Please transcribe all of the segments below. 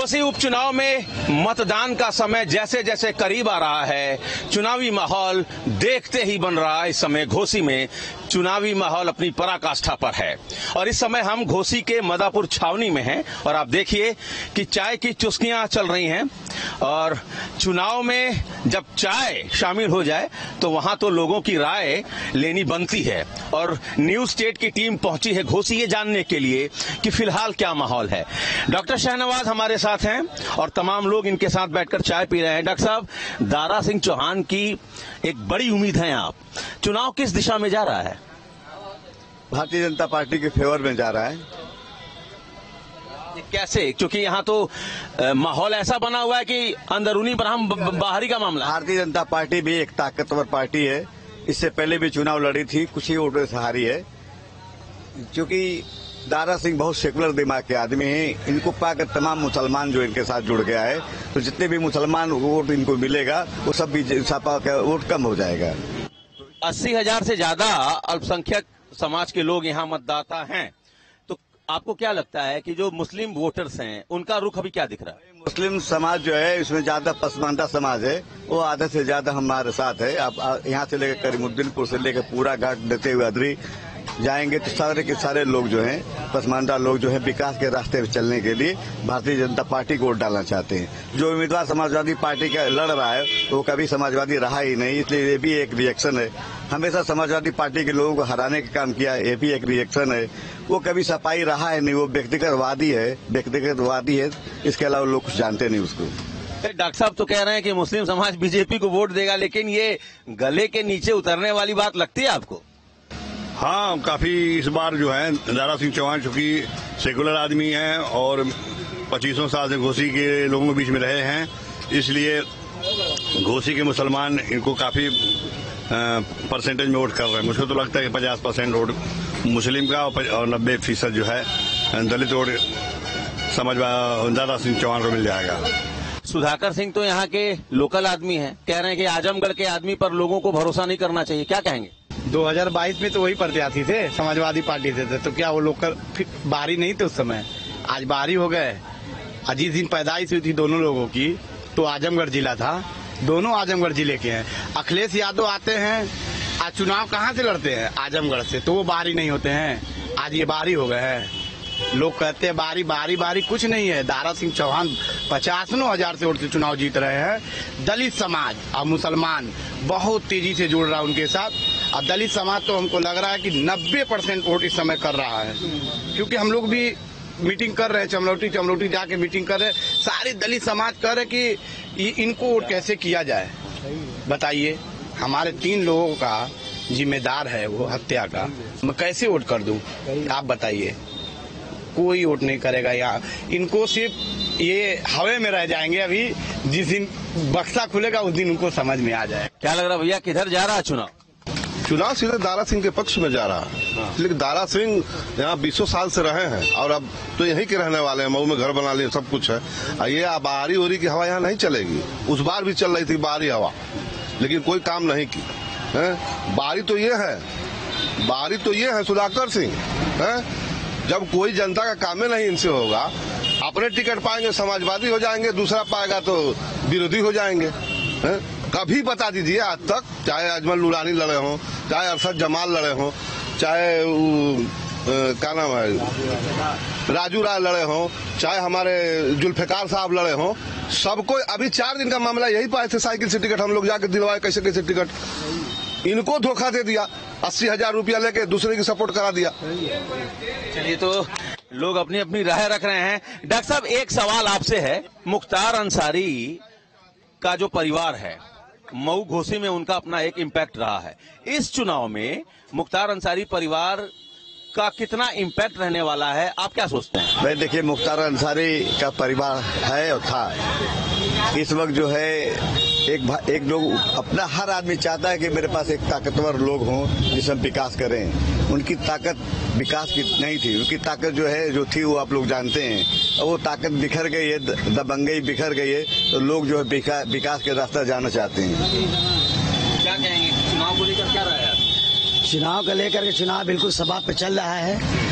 घोसी उपचुनाव में मतदान का समय जैसे जैसे करीब आ रहा है, चुनावी माहौल देखते ही बन रहा है। इस समय घोसी में चुनावी माहौल अपनी पराकाष्ठा पर है और इस समय हम घोसी के मदापुर छावनी में हैं और आप देखिए कि चाय की चुस्कियां चल रही हैं और चुनाव में जब चाय शामिल हो जाए तो वहां तो लोगों की राय लेनी बनती है और न्यूज स्टेट की टीम पहुंची है घोसी ये जानने के लिए कि फिलहाल क्या माहौल है। डॉक्टर शाहनवाज हमारे साथ हैं और तमाम लोग इनके साथ बैठकर चाय पी रहे हैं। डॉक्टर साहब, दारा सिंह चौहान की एक बड़ी उम्मीद है, आप चुनाव किस दिशा में जा रहा है? भारतीय जनता पार्टी के फेवर में जा रहा है। कैसे? क्योंकि यहाँ तो माहौल ऐसा बना हुआ है कि अंदरूनी बनाम बाहरी का मामला। भारतीय जनता पार्टी भी एक ताकतवर पार्टी है, इससे पहले भी चुनाव लड़ी थी, कुछ ही वोटों से हारी है। क्योंकि दारा सिंह बहुत सेकुलर दिमाग के आदमी हैं, इनको पाकर तमाम मुसलमान जो इनके साथ जुड़ गया है, तो जितने भी मुसलमान वोट इनको मिलेगा वो सब भी सपा का वोट कम हो जाएगा। 80,000 से ज्यादा अल्पसंख्यक समाज के लोग यहाँ मतदाता हैं, तो आपको क्या लगता है कि जो मुस्लिम वोटर्स हैं उनका रुख अभी क्या दिख रहा है? मुस्लिम समाज जो है इसमें ज्यादा पसमानदा समाज है, वो आधे से ज्यादा हमारे साथ है। आप यहाँ से लेकर करीमुद्दीनपुर से लेकर पूरा घाट देते हुए अदरी जाएंगे तो सारे के सारे लोग जो हैं, पसमानदा लोग जो है विकास के रास्ते पे चलने के लिए भारतीय जनता पार्टी को वोट डालना चाहते हैं। जो उम्मीदवार समाजवादी पार्टी का लड़ रहा है वो कभी समाजवादी रहा ही नहीं, इसलिए ये भी एक रिएक्शन है। हमेशा समाजवादी पार्टी के लोगों को हराने का काम किया, ये भी एक रिएक्शन है। वो कभी सपाई रहा है नहीं, वो व्यक्तिगतवादी है, इसके अलावा लोग कुछ जानते नहीं उसको। डॉक्टर साहब तो कह रहे हैं कि मुस्लिम समाज बीजेपी को वोट देगा, लेकिन ये गले के नीचे उतरने वाली बात लगती है आपको? हाँ, काफी इस बार जो है दारा सिंह चौहान चूंकि सेकुलर आदमी हैं और 25 साल से घोसी के लोगों के बीच में रहे हैं, इसलिए घोसी के मुसलमान इनको काफी परसेंटेज में वोट कर रहे हैं। मुझको तो लगता है कि 50% वोट मुस्लिम का और 90% जो है दलित वोट दारा सिंह चौहान को मिल जाएगा। सुधाकर सिंह तो यहाँ के लोकल आदमी हैं, कह रहे हैं कि आजमगढ़ के आदमी पर लोगों को भरोसा नहीं करना चाहिए, क्या कहेंगे? 2022 में तो वही प्रत्याशी थे, समाजवादी पार्टी से थे, तो क्या वो लोग बाहरी नहीं थे उस समय? आज बाहरी हो गए। जिस दिन पैदाइश हुई थी दोनों लोगों की तो आजमगढ़ जिला था, दोनों आजमगढ़ जिले के हैं। अखिलेश यादव आते हैं, आज चुनाव कहाँ से लड़ते हैं? आजमगढ़ से, तो वो बाहरी नहीं होते हैं। आज ये बाहरी हो गए हैं। लोग कहते हैं बारी कुछ नहीं है। दारा सिंह चौहान 50,000 से वोट से चुनाव जीत रहे हैं। दलित समाज और मुसलमान बहुत तेजी से जुड़ रहा है उनके साथ और दलित समाज तो हमको लग रहा है कि 90% वोट इस समय कर रहा है, क्योंकि हम लोग भी मीटिंग कर रहे हैं, चमलौटी जाके मीटिंग कर रहे हैं। सारे दलित समाज कह रहे कि इनको वोट कैसे किया जाए, बताइए। हमारे 3 लोगों का जिम्मेदार है वो हत्या का, मैं कैसे वोट कर दूं? आप बताइए। कोई वोट नहीं करेगा यहाँ, इनको सिर्फ ये हवे में रह जाएंगे। अभी जिस दिन बक्सा खुलेगा उस दिन उनको समझ में आ जाए। क्या लग रहा है भैया, किधर जा रहा है चुनाव सीधे दारा सिंह के पक्ष में जा रहा है। लेकिन दारा सिंह यहाँ 20 साल से रहे हैं और अब तो यहीं के रहने वाले हैं, मऊ में घर बना लिए, सब कुछ है। ये बाहरी हो रही की हवा यहाँ नहीं चलेगी। उस बार भी चल रही थी बाहरी हवा, लेकिन कोई काम नहीं की है। बाहरी तो ये है सुधाकर सिंह है। जब कोई जनता का काम नहीं इनसे होगा, अपने टिकट पाएंगे समाजवादी हो जाएंगे, दूसरा पाएगा तो विरोधी हो जाएंगे। कभी बता दीजिए आज तक, चाहे अजमल नूरानी लड़े हों, चाहे अरशद जमाल लड़े हों, चाहे क्या नाम है राजू राय लड़े हों, चाहे हमारे जुल्फिकार साहब लड़े हों, सबको अभी 4 दिन का मामला यही पाए थे। साइकिल से टिकट हम लोग जाके दिलवाए, कैसे टिकट, इनको धोखा दे दिया। 80,000 रुपया लेके दूसरे की सपोर्ट करा दिया। चलिए, तो लोग अपनी अपनी राय रख रहे हैं। डॉक्टर साहब, एक सवाल आपसे है। मुख्तार अंसारी का जो परिवार है, मऊ घोसी में उनका अपना एक इम्पैक्ट रहा है। इस चुनाव में मुख्तार अंसारी परिवार का कितना इम्पैक्ट रहने वाला है, आप क्या सोचते हैं? भाई देखिए, मुख्तार अंसारी का परिवार है और था। इस वक्त जो है एक लोग अपना, हर आदमी चाहता है कि मेरे पास एक ताकतवर लोग हों जिससे हम विकास करें। उनकी ताकत विकास की नहीं थी, उनकी ताकत जो थी वो आप लोग जानते हैं। और वो ताकत बिखर गई है, दबंगई बिखर गई है, तो लोग जो है विकास के रास्ता जाना चाहते हैं। क्या कहेंगे चुनाव को लेकर, क्या राय है? चुनाव को लेकर के चुनाव बिल्कुल सभा पे चल रहा है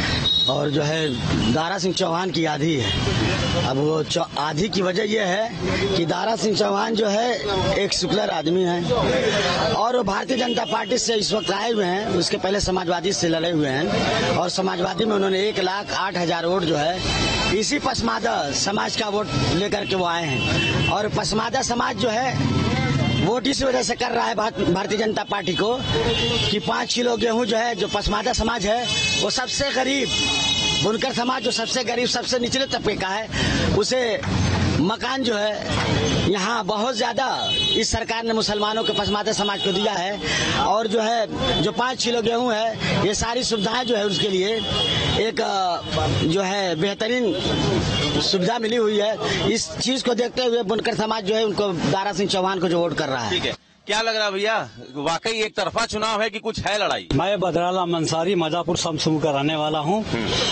और जो है दारा सिंह चौहान की आधी है। अब वो आधी की वजह यह है कि दारा सिंह चौहान जो है एक सेकुलर आदमी है और वो भारतीय जनता पार्टी से इस वक्त आए हुए हैं। उसके पहले समाजवादी से लड़े हुए हैं और समाजवादी में उन्होंने 1,08,000 वोट जो है इसी पसमादा समाज का वोट लेकर के वो आए हैं। और पसमादा समाज जो है वोट इस वजह से कर रहा है भारतीय जनता पार्टी को कि 5 किलो गेहूं जो है, जो पसमादा समाज है वो सबसे गरीब, बुनकर समाज जो सबसे गरीब सबसे निचले तबके का है, उसे मकान जो है यहाँ बहुत ज्यादा इस सरकार ने मुसलमानों के पसमादा समाज को दिया है। और जो है जो 5 किलो गेहूं है, ये सारी सुविधाएं जो है उसके लिए एक जो है बेहतरीन सुविधा मिली हुई है। इस चीज को देखते हुए बुनकर समाज जो है उनको दारा सिंह चौहान को जो वोट कर रहा है। ठीक है, क्या लग रहा है भैया, वाकई एक तरफा चुनाव है कि कुछ है लड़ाई? मैं बदराला मंसारी मजापुर शमशुम का रहने वाला हूँ।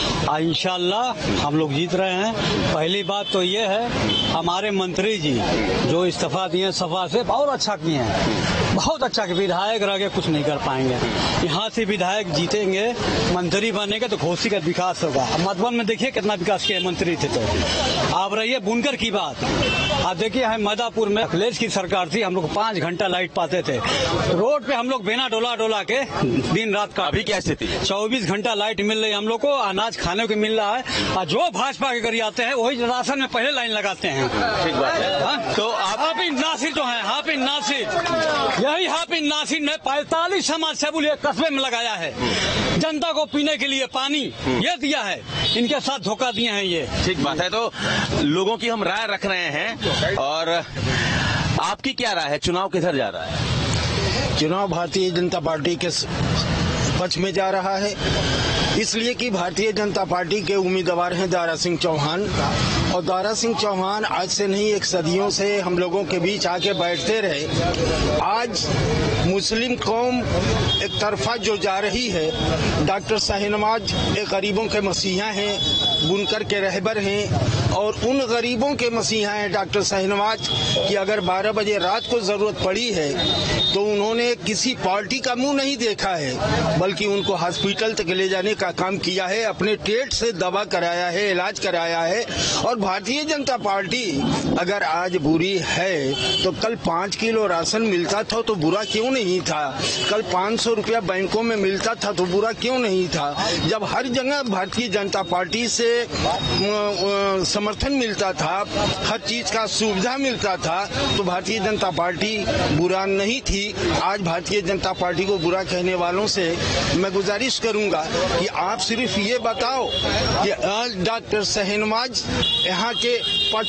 इंशाल्लाह हम लोग जीत रहे हैं। पहली बात तो ये है हमारे मंत्री जी जो इस्तीफा दिए सभा से बहुत अच्छा किए हैं, बहुत अच्छा। विधायक रह के कुछ नहीं कर पाएंगे, यहाँ से विधायक जीतेंगे, मंत्री बनेंगे तो घोसी का विकास होगा। मधुबन में देखिए कितना विकास किया मंत्री थे। तो आप रहिए बुनकर की बात, आप देखिए हम मदापुर में अखिलेश की सरकार थी, हम लोग 5 घंटा लाइट पाते थे। रोड पे हम लोग बिना डोला के दिन रात का। अभी क्या स्थिति है? 24 घंटा लाइट मिल रही है हम लोग को, अनाज खाने को मिल रहा है। और जो भाजपा के करी आते हैं वही राशन में पहले लाइन लगाते हैं। ठीक बात है। तो आप हाफिज नासिर जो है, हाफिज नासिर, यही हाफिज नासिर ने 45 समाज सेवक एक कस्बे में लगाया है। जनता को पीने के लिए पानी ये दिया है, इनके साथ धोखा दिए हैं ये। ठीक बात है। तो लोगों की हम राय रख रहे हैं और आपकी क्या राय है, चुनाव किधर जा रहा है? चुनाव भारतीय जनता पार्टी के पक्ष में जा रहा है, इसलिए कि भारतीय जनता पार्टी के उम्मीदवार हैं दारा सिंह चौहान। और दारा सिंह चौहान आज से नहीं, एक सदियों से हम लोगों के बीच आके बैठते रहे। आज मुस्लिम कौम एक तरफा जो जा रही है, डॉक्टर शाहनवाज एक गरीबों के मसीहा हैं, बुनकर के रहबर हैं और उन गरीबों के मसीहा हैं डॉक्टर शाहनवाज कि अगर 12 बजे रात को जरूरत पड़ी है तो उन्होंने किसी पार्टी का मुंह नहीं देखा है, बल्कि उनको हॉस्पिटल तक ले जाने का काम किया है, अपने टेट से दवा कराया है, इलाज कराया है। और भारतीय जनता पार्टी अगर आज बुरी है तो कल 5 किलो राशन मिलता था तो बुरा क्यों नहीं था? कल 500 रुपया बैंकों में मिलता था तो बुरा क्यों नहीं था? जब हर जगह भारतीय जनता पार्टी से समर्थन मिलता था, हर चीज का सुविधा मिलता था, तो भारतीय जनता पार्टी बुरा नहीं थी। आज भारतीय जनता पार्टी को बुरा कहने वालों से मैं गुजारिश करूंगा कि आप सिर्फ ये बताओ कि आज डॉक्टर शाहनवाज यहाँ के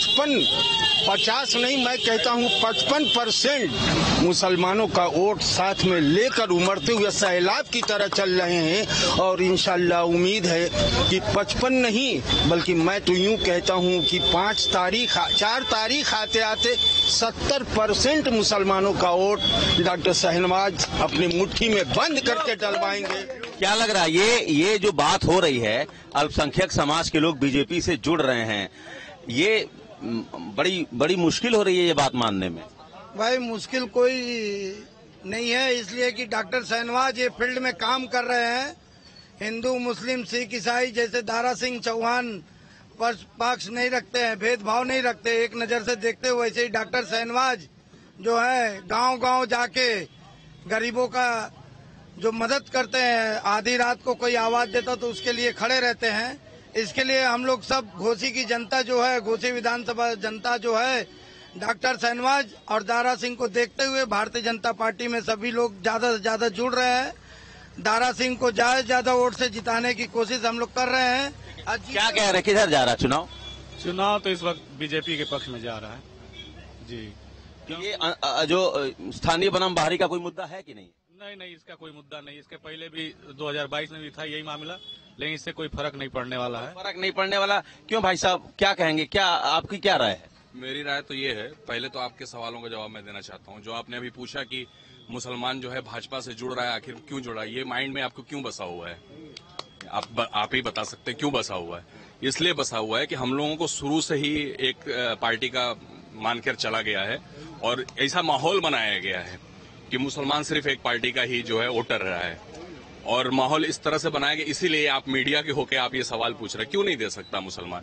50 नहीं, मैं कहता हूँ 55% मुसलमानों का वोट साथ में लेकर उमड़ते हुए सैलाब की तरह चल रहे हैं। और इंशाल्लाह उम्मीद है कि 55 नहीं, बल्कि मैं तो यूँ कहता हूँ कि 4 तारीख आते आते 70% मुसलमानों का वोट डॉक्टर शाहनवाज अपनी मुट्ठी में बंद करके डलवाएंगे। क्या लग रहा है ये जो बात हो रही है, अल्पसंख्यक समाज के लोग बीजेपी से जुड़ रहे हैं, ये बड़ी मुश्किल हो रही है ये बात मानने में? भाई मुश्किल कोई नहीं है, इसलिए कि डॉक्टर शाहनवाज ये फील्ड में काम कर रहे हैं। हिंदू मुस्लिम सिख ईसाई जैसे दारा सिंह चौहान पक्ष नहीं रखते हैं, भेदभाव नहीं रखते, एक नजर से देखते हुए, वैसे ही डॉक्टर शाहनवाज जो है गांव-गांव जाके गरीबों का जो मदद करते हैं, आधी रात को कोई आवाज देता तो उसके लिए खड़े रहते हैं। इसके लिए हम लोग सब घोसी की जनता जो है, घोसी विधानसभा जनता जो है, डॉक्टर शाहनवाज और दारा सिंह को देखते हुए भारतीय जनता पार्टी में सभी लोग ज्यादा से ज्यादा जुड़ रहे हैं। दारा सिंह को ज्यादा वोट से जिताने की कोशिश हम लोग कर रहे हैं। क्या कह रहे, किधर जा रहा है चुनाव? चुनाव तो इस वक्त बीजेपी के पक्ष में जा रहा है जी। ये जो स्थानीय बनाम बाहरी का कोई मुद्दा है कि नहीं? नहीं, इसका कोई मुद्दा नहीं। इसके पहले भी 2022 में भी था यही मामला, लेकिन इससे कोई फर्क नहीं पड़ने वाला है। फर्क नहीं पड़ने वाला क्यों भाई साहब, क्या कहेंगे, क्या आपकी क्या राय है? मेरी राय तो ये है, पहले तो आपके सवालों का जवाब मैं देना चाहता हूँ। जो आपने अभी पूछा कि मुसलमान जो है भाजपा से जुड़ रहा है, आखिर क्यों जुड़ा है, ये माइंड में आपको क्यों बसा हुआ है? आप ही बता सकते हैं क्यों बसा हुआ है। इसलिए बसा हुआ है कि हम लोगों को शुरू से ही एक पार्टी का मानकर चला गया है और ऐसा माहौल बनाया गया है कि मुसलमान सिर्फ एक पार्टी का ही जो है वोटर रहा है। और माहौल इस तरह से बनाया गया, इसीलिए आप मीडिया के होके आप ये सवाल पूछ रहे हैं। क्यों नहीं दे सकता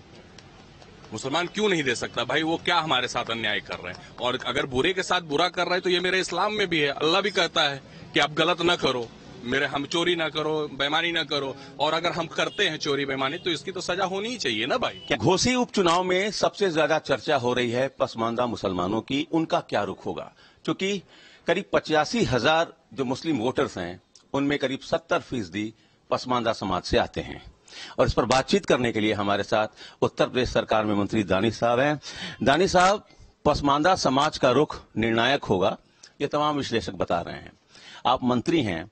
मुसलमान क्यों नहीं दे सकता भाई? वो क्या हमारे साथ अन्याय कर रहे हैं? और अगर बुरे के साथ बुरा कर रहे हैं तो ये मेरे इस्लाम में भी है। अल्लाह भी कहता है कि आप गलत ना करो, हम चोरी ना करो, बेईमानी ना करो। और अगर हम करते हैं चोरी बेईमानी तो इसकी तो सजा होनी ही चाहिए ना भाई। घोसी उपचुनाव में सबसे ज्यादा चर्चा हो रही है पसमानदा मुसलमानों की, उनका क्या रुख होगा? क्योंकि करीब 85,000 जो मुस्लिम वोटर्स हैं उनमें करीब 70% पसमानदा समाज से आते हैं। और इस पर बातचीत करने के लिए हमारे साथ उत्तर प्रदेश सरकार में मंत्री दानिश साहब हैं। दानिश साहब, पसमानदा समाज का रुख निर्णायक होगा, ये तमाम विश्लेषक बता रहे हैं। आप मंत्री हैं,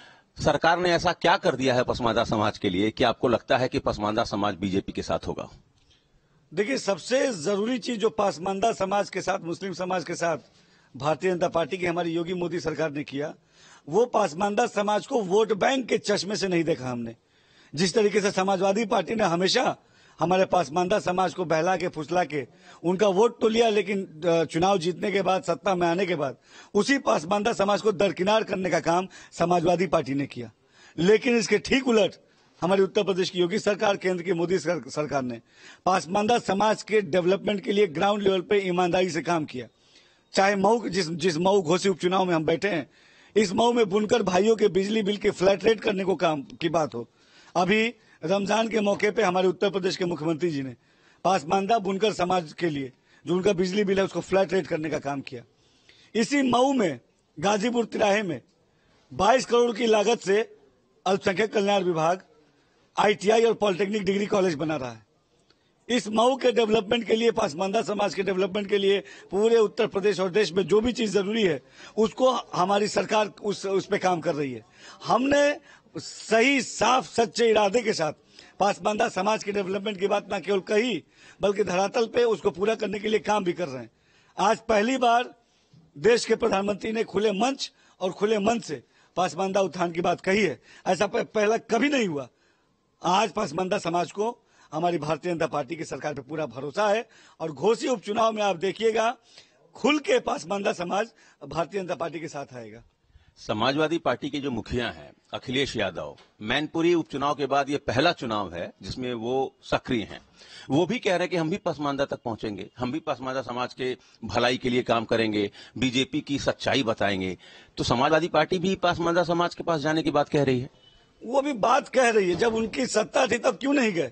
सरकार ने ऐसा क्या कर दिया है पसमानदा समाज के लिए कि आपको लगता है कि पसमानदा समाज बीजेपी के साथ होगा? देखिए, सबसे जरूरी चीज जो पसमानदा समाज के साथ, मुस्लिम समाज के साथ भारतीय जनता पार्टी की हमारी योगी मोदी सरकार ने किया, वो पसमानदा समाज को वोट बैंक के चश्मे से नहीं देखा हमने। जिस तरीके से समाजवादी पार्टी ने हमेशा हमारे पसमानदा समाज को बहला के फुसला के उनका वोट तो लिया, लेकिन चुनाव जीतने के बाद, सत्ता में आने के बाद उसी पसमानदा समाज को दरकिनार करने का काम समाजवादी पार्टी ने किया। लेकिन इसके ठीक उलट हमारी उत्तर प्रदेश की योगी सरकार, केंद्र की मोदी सरकार ने पसमानदा समाज के डेवलपमेंट के लिए ग्राउंड लेवल पे ईमानदारी से काम किया। चाहे मऊ, जिस मऊ घोसी उपचुनाव में हम बैठे हैं, इस मऊ में बुनकर भाइयों के बिजली बिल के फ्लैट रेट करने को काम की बात हो। अभी रमजान के मौके पे हमारे उत्तर प्रदेश के मुख्यमंत्री जी ने पसमानदा बुनकर समाज के लिए जो उनका बिजली बिल है उसको फ्लैट रेट करने का काम किया। इसी मऊ में गाजीपुर तिराहे में 22 करोड़ की लागत से अल्पसंख्यक कल्याण विभाग ITI और पॉलिटेक्निक डिग्री कॉलेज बना रहा है। इस मऊ के डेवलपमेंट के लिए, पसमानदा समाज के डेवलपमेंट के लिए पूरे उत्तर प्रदेश और देश में जो भी चीज जरूरी है उसको हमारी सरकार उस पे काम कर रही है। हमने सही, साफ, सच्चे इरादे के साथ पसमानदा समाज के डेवलपमेंट की बात न केवल कही बल्कि धरातल पे उसको पूरा करने के लिए काम भी कर रहे हैं। आज पहली बार देश के प्रधानमंत्री ने खुले मंच और खुले मन से पसमानदा उत्थान की बात कही है। ऐसा पहला कभी नहीं हुआ। आज पसमानदा समाज को हमारी भारतीय जनता पार्टी की सरकार पे पूरा भरोसा है और घोसी उपचुनाव में आप देखिएगा खुल के पसमानदा समाज भारतीय जनता पार्टी के साथ आएगा। समाजवादी पार्टी के जो मुखिया हैं अखिलेश यादव, मैनपुरी उपचुनाव के बाद ये पहला चुनाव है जिसमें वो सक्रिय हैं। वो भी कह रहे हैं कि हम भी पसमानदा तक पहुंचेंगे, हम भी पसमानदा समाज के भलाई के लिए काम करेंगे, बीजेपी की सच्चाई बताएंगे। तो समाजवादी पार्टी भी पसमानदा समाज के पास जाने की बात कह रही है। वो भी बात कह रही है, जब उनकी सत्ता थी तब क्यों नहीं गए?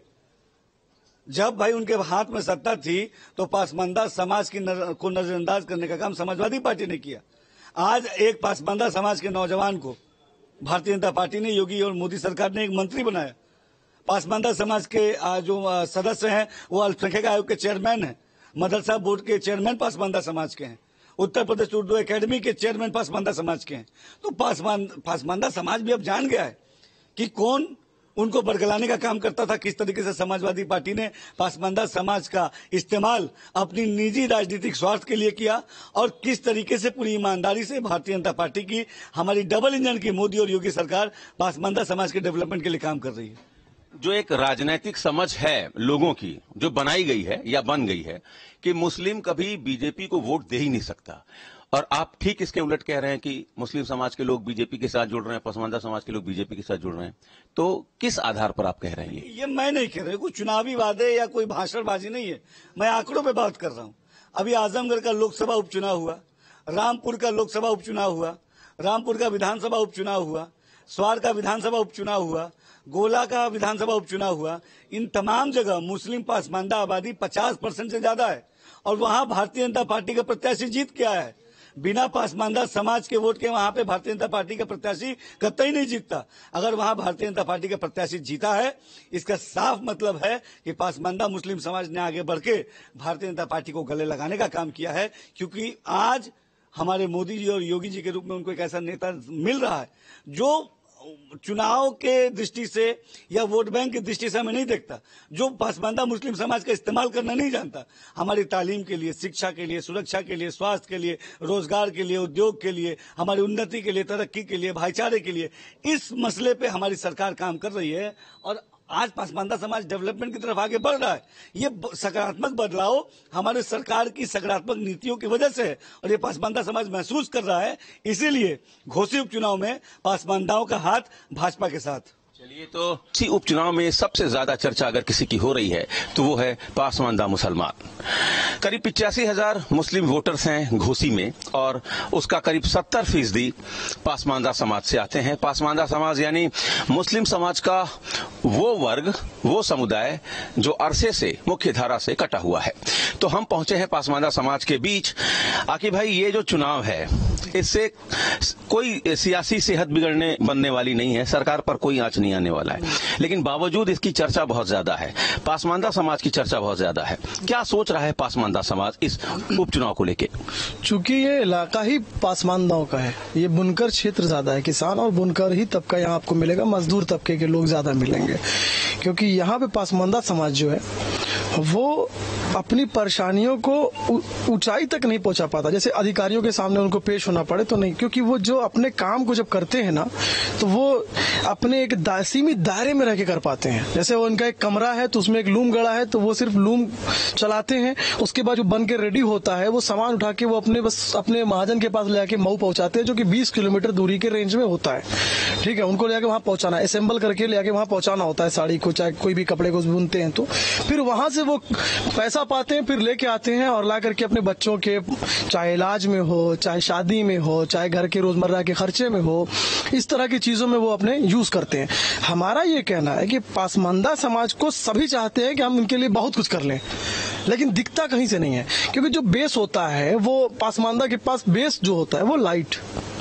जब भाई उनके हाथ में सत्ता थी तो पसमानदा समाज को नजरअंदाज करने का काम समाजवादी पार्टी ने किया। आज एक पसमानदा समाज के नौजवान को भारतीय जनता पार्टी ने, योगी और मोदी सरकार ने एक मंत्री बनाया। पसमानदा समाज के जो सदस्य हैं वो अल्पसंख्यक आयोग के चेयरमैन हैं, मदरसा बोर्ड के चेयरमैन पसमानदा समाज के हैं, उत्तर प्रदेश उर्दू एकेडमी के चेयरमैन पसमानदा समाज के हैं। तो पसमानदा समाज भी अब जान गया है कि कौन उनको बरगलाने का काम करता था। किस तरीके से समाजवादी पार्टी ने पसमानदा समाज का इस्तेमाल अपनी निजी राजनीतिक स्वार्थ के लिए किया और किस तरीके से पूरी ईमानदारी से भारतीय जनता पार्टी की, हमारी डबल इंजन की मोदी और योगी सरकार पसमानदा समाज के डेवलपमेंट के लिए काम कर रही है। जो एक राजनीतिक समझ है लोगों की जो बनाई गई है या बन गई है कि मुस्लिम कभी बीजेपी को वोट दे ही नहीं सकता, और आप ठीक इसके उलट कह रहे हैं कि मुस्लिम समाज के लोग बीजेपी के साथ जुड़ रहे हैं, पसमानदा समाज के लोग बीजेपी के साथ जुड़ रहे हैं। तो किस आधार पर आप कह रहे हैं? ये मैं नहीं कह रहा, कोई चुनावी वादे या कोई भाषणबाजी नहीं है, मैं आंकड़ों पे बात कर रहा हूँ। अभी आजमगढ़ का लोकसभा उपचुनाव हुआ, रामपुर का लोकसभा उपचुनाव हुआ, रामपुर का विधानसभा उपचुनाव हुआ, स्वार का विधानसभा उपचुनाव हुआ, गोला का विधानसभा उपचुनाव हुआ। इन तमाम जगह मुस्लिम पसमानदा आबादी 50% से ज्यादा है और वहां भारतीय जनता पार्टी का प्रत्याशी जीत के आया है। बिना पसमानदा समाज के वोट के वहां पे भारतीय जनता पार्टी का प्रत्याशी कतई नहीं जीतता। अगर वहां भारतीय जनता पार्टी का प्रत्याशी जीता है, इसका साफ मतलब है कि पसमानदा मुस्लिम समाज ने आगे बढ़ के भारतीय जनता पार्टी को गले लगाने का काम किया है। क्योंकि आज हमारे मोदी जी और योगी जी के रूप में उनको एक ऐसा नेता मिल रहा है जो चुनाव के दृष्टि से या वोट बैंक की दृष्टि से हमें नहीं देखता, जो पसमानदा मुस्लिम समाज का इस्तेमाल करना नहीं जानता। हमारी तालीम के लिए, शिक्षा के लिए, सुरक्षा के लिए, स्वास्थ्य के लिए, रोजगार के लिए, उद्योग के लिए, हमारी उन्नति के लिए, तरक्की के लिए, भाईचारे के लिए, इस मसले पे हमारी सरकार काम कर रही है। और आज पासमानदा समाज डेवलपमेंट की तरफ आगे बढ़ रहा है। ये सकारात्मक बदलाव हमारे सरकार की सकारात्मक नीतियों की वजह से है और ये पासमानदा समाज महसूस कर रहा है। इसीलिए घोसी उपचुनाव में पासमानदाओं का हाथ भाजपा के साथ। चलिए, तो इसी उपचुनाव में सबसे ज्यादा चर्चा अगर किसी की हो रही है तो वो है पासमानदा मुसलमान। करीब 85,000 मुस्लिम वोटर्स हैं घोसी में और उसका करीब 70% पासमानदा समाज से आते हैं। पासमानदा समाज यानी मुस्लिम समाज का वो वर्ग, वो समुदाय जो अरसे से मुख्य धारा से कटा हुआ है। तो हम पहुंचे हैं पासमानदा समाज के बीच। आकिब भाई, ये जो चुनाव है इससे कोई सियासी सेहत बिगड़ने बनने वाली नहीं है, सरकार पर कोई आंच नहीं आने वाला है, लेकिन बावजूद इसकी चर्चा बहुत ज्यादा है, पासमानदा समाज की चर्चा बहुत ज्यादा है। क्या सोच रहा है पासमानदा समाज इस उपचुनाव को लेके? चूंकि ये इलाका ही पासमानदाओं का है, ये बुनकर क्षेत्र ज्यादा है, किसान और बुनकर ही तबका यहाँ आपको मिलेगा, मजदूर तबके के लोग ज्यादा मिलेंगे, क्योंकि यहाँ पे पासमानदा समाज जो है वो अपनी परेशानियों को ऊंचाई तक नहीं पहुंचा पाता। जैसे अधिकारियों के सामने उनको पेश होना पड़े तो नहीं, क्योंकि वो जो अपने काम को जब करते हैं ना तो वो अपने एक सीमित दायरे में रह के कर पाते हैं। जैसे वो उनका एक कमरा है तो उसमें एक लूम गड़ा है तो वो सिर्फ लूम चलाते हैं, उसके बाद जो बन के रेडी होता है वो सामान उठा के वो अपने महाजन के पास ले आके मऊ पहुंचाते हैं, जो कि 20 किलोमीटर दूरी के रेंज में होता है। ठीक है, उनको ले आके वहां पहुंचाना, असेंबल करके ले आके वहां पहुंचाना होता है साड़ी को, चाहे कोई भी कपड़े को बुनते हैं तो फिर वहां से वो पैसा पाते हैं, फिर लेके आते हैं और ला करके अपने बच्चों के चाहे इलाज में हो, चाहे शादी में हो, चाहे घर के रोजमर्रा के खर्चे में हो, इस तरह की चीजों में वो अपने यूज करते हैं। हमारा ये कहना है कि पासमानदा समाज को सभी चाहते हैं कि हम उनके लिए बहुत कुछ कर लें, लेकिन दिखता कहीं से नहीं है, क्योंकि जो बेस होता है वो पासमानदा के पास बेस जो होता है वो लाइट,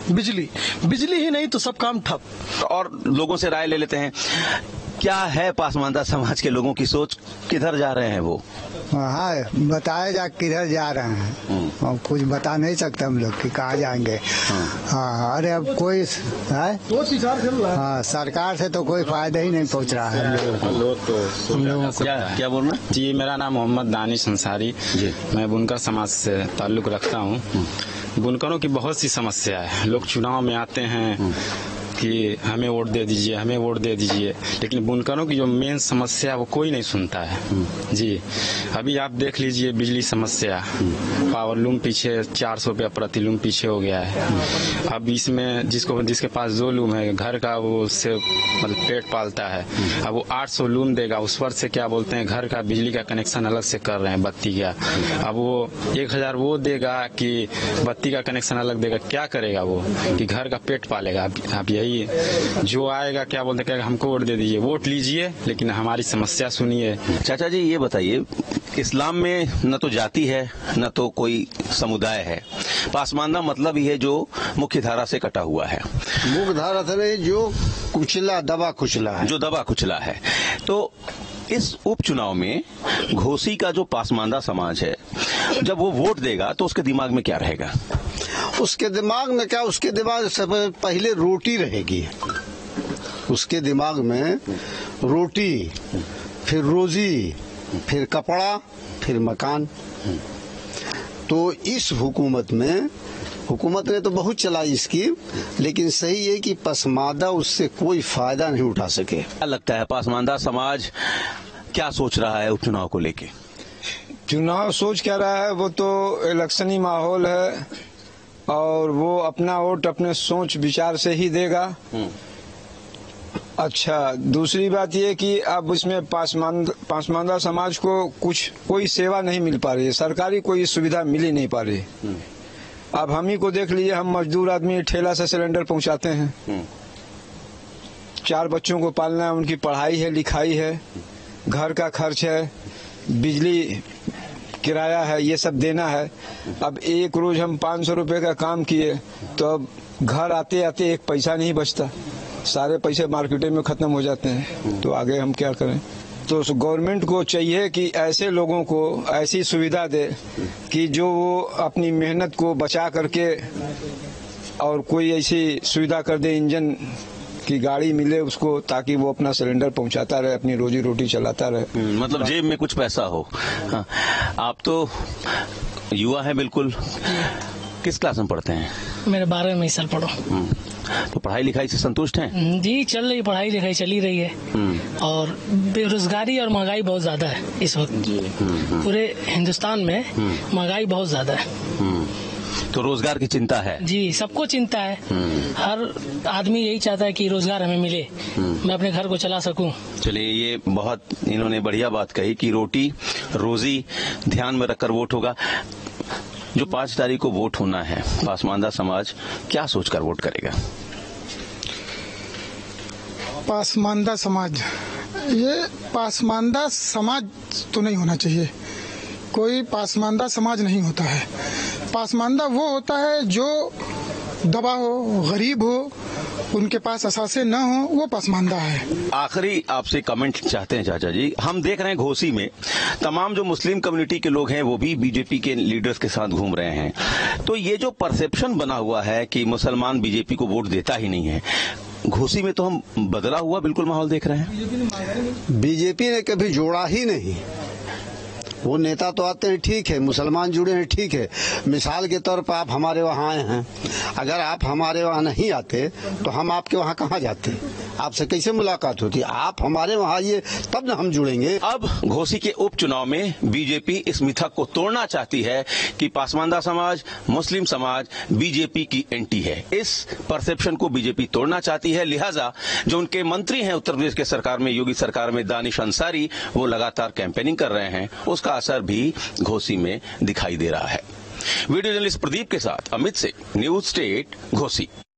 बिजली ही नहीं तो सब काम ठप। और लोगों से राय ले लेते हैं, क्या है पासमानदा समाज के लोगों की सोच, किधर जा रहे हैं वो? हाँ, बताया जा किधर जा रहे हैं, और कुछ बता नहीं सकते हम लोग कि कहाँ जाएंगे। हाँ, अरे अब कोई है, हाँ, सरकार से तो कोई फायदा ही नहीं पहुँच रहा है हम लोगों को। क्या बोल रहे हैं जी? मेरा नाम मोहम्मद दानिश अंसारी जी, मैं बुनकर समाज से ताल्लुक रखता हूँ। बुनकरों की बहुत सी समस्या है, लोग चुनाव में आते हैं कि हमें वोट दे दीजिए, हमें वोट दे दीजिए, लेकिन बुनकरों की जो मेन समस्या वो कोई नहीं सुनता है जी। अभी आप देख लीजिए बिजली समस्या, पावर लूम पीछे 400 रुपया प्रति लूम पीछे हो गया है। अब इसमें जिसके पास 2 लूम है घर का, वो उससे मतलब पेट पालता है, अब वो 800 लूम देगा, उस पर से क्या बोलते हैं घर का बिजली का कनेक्शन अलग से कर रहे हैं, बत्ती का। अब वो 1000 वो देगा कि बत्ती का कनेक्शन अलग देगा, क्या करेगा वो कि घर का पेट पालेगा। अब यही जो आएगा क्या बोलते हैं, हमको वोट दे दीजिए, वोट लीजिए लेकिन हमारी समस्या सुनिए। चाचा जी ये बताइए, इस्लाम में न तो जाति है न तो कोई समुदाय है, पासमानदा मतलब ही है जो मुख्य धारा से कटा हुआ है। मुख्य धारा से नहीं, जो कुचला दबा कुचला है, जो दबा कुचला है। तो इस उपचुनाव में घोसी का जो पासमानदा समाज है, जब वो वोट देगा तो उसके दिमाग में क्या रहेगा? उसके दिमाग में क्या, उसके दिमाग से पहले रोटी रहेगी, उसके दिमाग में रोटी, फिर रोजी, फिर कपड़ा, फिर मकान। तो इस हुकूमत ने तो बहुत चलाई इसकी, लेकिन सही है कि पासमानदा उससे कोई फायदा नहीं उठा सके। क्या लगता है पासमानदा समाज क्या सोच रहा है उपचुनाव को लेके? चुनाव सोच क्या रहा है, वो तो इलेक्शनी माहौल है और वो अपना वोट अपने सोच विचार से ही देगा। अच्छा, दूसरी बात ये कि अब इसमें पासमानदा समाज को कोई सेवा नहीं मिल पा रही है, सरकारी कोई सुविधा मिल ही नहीं पा रही। अब हम ही को देख लीजिए, हम मजदूर आदमी ठेला से सिलेंडर पहुंचाते हैं, 4 बच्चों को पालना है, उनकी पढ़ाई है, लिखाई है, घर का खर्च है, बिजली किराया है, ये सब देना है। अब एक रोज हम 500 रुपए का काम किए तो अब घर आते आते एक पैसा नहीं बचता, सारे पैसे मार्केट में खत्म हो जाते हैं। तो आगे हम क्या करें? तो गवर्नमेंट को चाहिए कि ऐसे लोगों को ऐसी सुविधा दे कि जो वो अपनी मेहनत को बचा करके और कोई ऐसी सुविधा कर दे, इंजन की गाड़ी मिले उसको, ताकि वो अपना सिलेंडर पहुंचाता रहे, अपनी रोजी रोटी चलाता रहे। मतलब जेब में कुछ पैसा हो। आप तो युवा हैं बिल्कुल, किस क्लास में पढ़ते हैं? मेरे 12वीं साल पढ़ो। तो पढ़ाई लिखाई से संतुष्ट हैं? जी, चल रही पढ़ाई लिखाई चली रही है। और बेरोजगारी और महंगाई बहुत ज्यादा है इस वक्त पूरे हिंदुस्तान में। महंगाई बहुत ज्यादा है तो रोजगार की चिंता है? जी, सबको चिंता है। हर आदमी यही चाहता है कि रोजगार हमें मिले, मैं अपने घर को चला सकूं। चलिए, ये बहुत इन्होंने बढ़िया बात कही कि रोटी रोजी ध्यान में रखकर वोट होगा। जो 5 तारीख को वोट होना है, पासमानदा समाज क्या सोचकर वोट करेगा? पासमानदा समाज, ये पासमानदा समाज तो नहीं होना चाहिए। कोई पासमानदा समाज नहीं होता है। पासमानदा वो होता है जो दबा हो, गरीब हो, उनके पास असासे न हो, वो पासमानदा है। आखिरी आपसे कमेंट चाहते हैं चाचा जी। हम देख रहे हैं घोसी में तमाम जो मुस्लिम कम्युनिटी के लोग हैं वो भी बीजेपी के लीडर्स के साथ घूम रहे हैं। तो ये जो परसेप्शन बना हुआ है कि मुसलमान बीजेपी को वोट देता ही नहीं है, घोसी में तो हम बदला हुआ बिल्कुल माहौल देख रहे हैं। बीजेपी ने कभी जोड़ा ही नहीं। वो नेता तो आते हैं, ठीक है, मुसलमान जुड़े हैं, ठीक है। मिसाल के तौर पर आप हमारे वहाँ आए हैं, अगर आप हमारे वहाँ नहीं आते तो हम आपके वहाँ कहाँ जाते? आपसे कैसे मुलाकात होती? आप हमारे वहाँ आइए तब न हम जुड़ेंगे। अब घोसी के उपचुनाव में बीजेपी इस मिथक को तोड़ना चाहती है कि पासमानदा समाज, मुस्लिम समाज बीजेपी की एंटी है। इस परसेप्शन को बीजेपी तोड़ना चाहती है। लिहाजा जो उनके मंत्री हैं उत्तर प्रदेश के सरकार में, योगी सरकार में, दानिश अंसारी, वो लगातार कैंपेनिंग कर रहे हैं। उसका असर भी घोसी में दिखाई दे रहा है। वीडियो जर्नलिस्ट प्रदीप के साथ अमित सिंह, न्यूज स्टेट, घोसी।